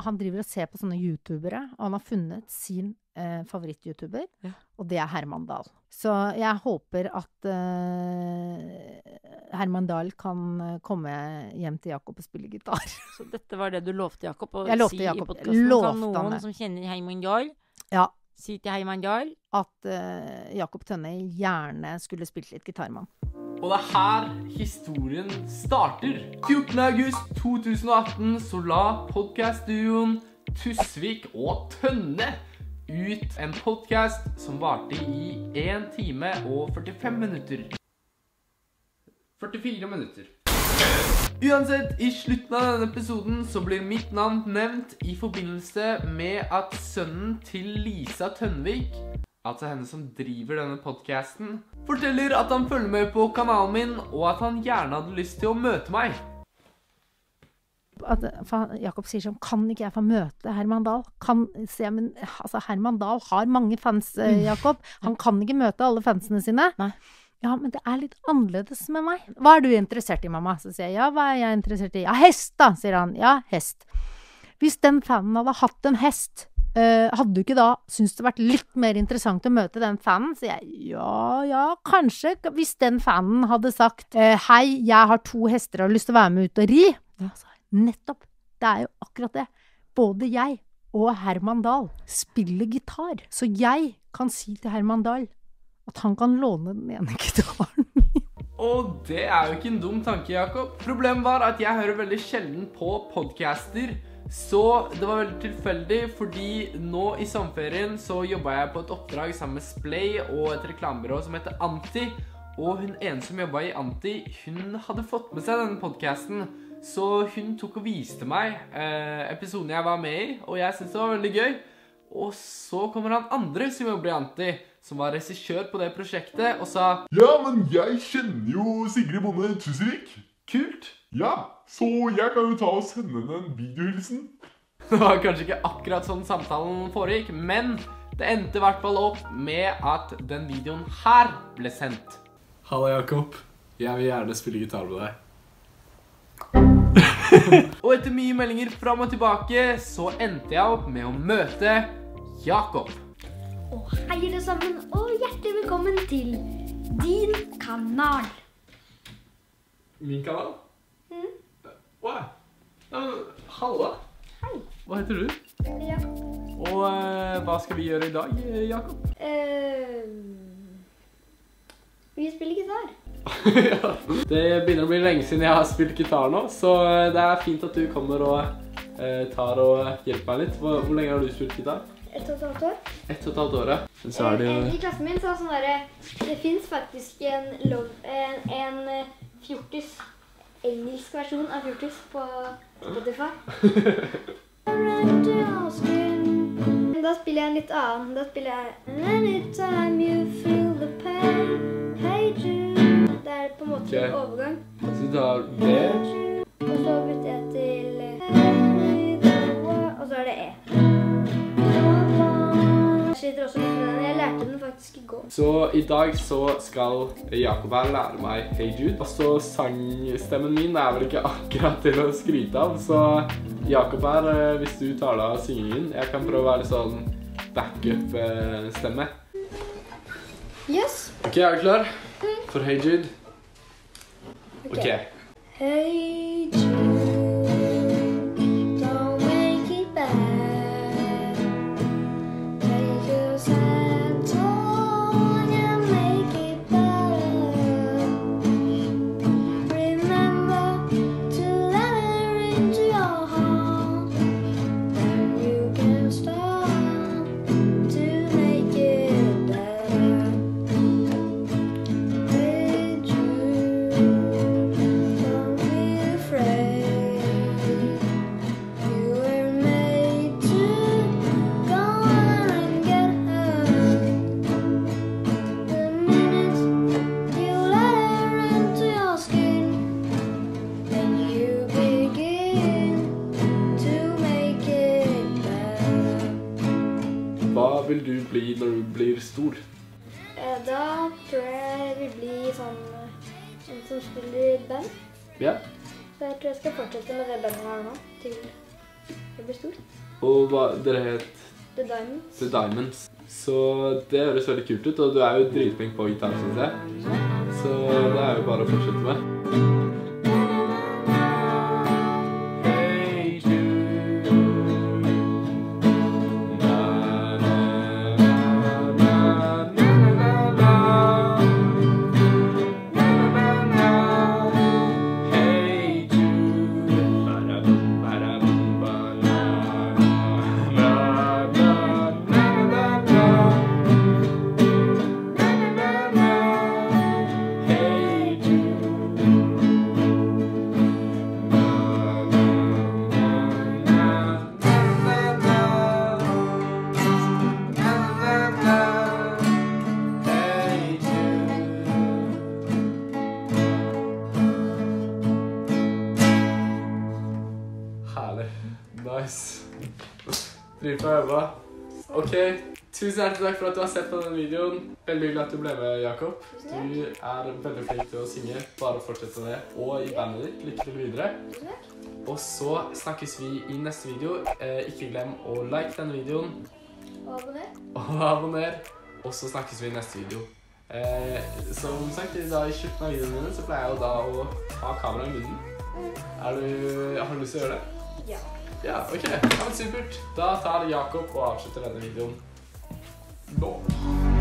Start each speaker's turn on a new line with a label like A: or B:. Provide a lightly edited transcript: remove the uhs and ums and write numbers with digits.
A: han driver og ser på sånne YouTubere, og han har funnet sin favoritt-YouTuber, og det Herman Dahl. Så jeg håper at Herman Dahl kan komme hjem til Jakob og spille gitar.
B: Så dette var det du lovte Jakob å
A: jeg lovte
B: si
A: Jakob.
B: I podcasten? Kan noen som kjenner Herman Dahl si til Herman Dahl
A: at Jakob Tønne gjerne skulle spilt litt gitarmann.
C: Og det her historien starter. 14. august 2018 så la podcastduoen Tusvik og Tønne ut en podcast som varte I 1 time og 45 minutter. 44 minutter. Uansett, I slutten av denne episoden så blir mitt navn nevnt I forbindelse med at sønnen til Lisa Tønnevik, altså henne som driver denne podcasten, forteller at han følger med på kanalen min, og at han gjerne hadde lyst til å møte meg.
A: Jakob sier sånn, kan ikke jeg få møte Herman Dahl? Herman Dahl har mange fans, Jakob. Han kan ikke møte alle fansene sine.
B: Nei.
A: Ja, men det litt annerledes med meg. Hva du interessert I, mamma? Så sier jeg, ja, hva jeg interessert I? Ja, hest da, sier han. Ja, hest. Hvis den fanen hadde hatt en hest, hadde du ikke da synes det vært litt mer interessant å møte den fanen? Så jeg, ja, kanskje. Hvis den fanen hadde sagt, hei, jeg har 2 hester og har lyst til å være med ut og ri. Ja, så nettopp. Det jo akkurat det. Både jeg og Herman Dahl spiller gitar. Så jeg kan si til Herman Dahl at han kan låne den ene gitaren min.
C: Og det jo ikke en dum tanke, Jakob. Problemet var at jeg hører veldig sjelden på podcaster, så det var veldig tilfeldig, fordi nå I sommerferien så jobbet jeg på et oppdrag sammen med Splay og et reklamebyrå som heter Anti, og hun ene som jobbet I Anti, hun hadde fått med seg denne podcasten, så hun tok og viste meg episoden jeg var med I, og jeg synes det var veldig gøy. Og så kommer han andre som jobber I Anti, som var regissør på det prosjektet, og sa
D: ja, men jeg kjenner jo Sigrid Bonde Tusvik.
C: Kult.
D: Ja, så jeg kan jo ta og sende henne en videohilsen.
C: Det var kanskje ikke akkurat sånn samtalen foregikk, men det endte I hvert fall opp med at den videoen her ble sendt.
E: Hallo Jakob, jeg vil gjerne spille gitar med deg.
C: Og etter mye meldinger fram og tilbake, så endte jeg opp med å møte Jakob.
F: Og hei alle sammen, og hjertelig velkommen til din kanal.
C: Min kanal? Wow. Ja, men, halla.
F: Hei.
C: Hva heter du?
F: Ja.
C: Og hva skal vi gjøre I dag, Jakob?
F: Vi spiller gitar.
C: Ja, det begynner å bli lenge siden jeg har spilt gitar nå, så det fint at du kommer og tar og hjelper meg litt. Hvor lenge har du spilt gitar?
F: 1,5 år.
C: 1,5 år, ja. Så det jo...
F: I klassen min så sånn der, det finnes faktisk en fjortis, engelsk versjon av fjortis på Spotify. Da spiller jeg en litt annen. Da spiller jeg Anytime you feel the pain, hey Jude. Det på en måte en overgang.
C: Så du tar det.
F: Og så bytter jeg til og så det Jeg sliter også litt med den. Jeg lærte den faktisk I går.
C: Så I dag så skal Jakob her lære meg Hey Jude. Og så sangstemmen min vel ikke akkurat til å skryte av. Så Jakob her, hvis du tar deg av syngingen, jeg kan prøve å være sånn backup-stemme.
F: Yes.
C: Ok, du klar? For Hey Jude? Ok.
F: Hey Jude, don't make it bad. Take a sad song and make it better. Remember to let her into your heart. Then you can start to make it better. Hey Jude, don't be afraid. You were made to go on and get hurt. The minute you let her into your skin, then you begin to make it better.
C: Hva vil du bli når du blir stor?
F: Da tror jeg vil bli sånn en som spiller i band.
C: Ja.
F: Så jeg tror jeg skal fortsette med det bandet her nå, til Det blir stort.
C: Og dere het
F: The Diamonds.
C: The Diamonds. Så det høres veldig kult ut, og du jo dritflink på gitar, synes jeg. Så det jo bare å fortsette med. Hey Jude, na na na na na na na na na. Hey Jude, ba-da-bum ba-da-bum ba-na na na na na na. Hey Jude. Herlig. Nice. Dritbra jobba. Ok, tusen hjertelig takk for at du har sett på denne videoen. Veldig hyggelig at du ble med, Jakob. Du veldig flink til å synge. Bare fortsett med det. Og i bandet ditt. Lykke til videre.
F: Tusen takk.
C: Og så snakkes vi i neste video. Ikke glem å like denne videoen.
F: Og abonner.
C: Og abonner. Og så snakkes vi i neste video. Som sagt, da i slutten av videoen mine så pleier jeg jo da å ha kamera i munnen. Har du lyst til å gjøre det?
F: Ja.
C: Ja, ok. Ja, men supert. Da tar Jakob og avslutter denne videoen nå.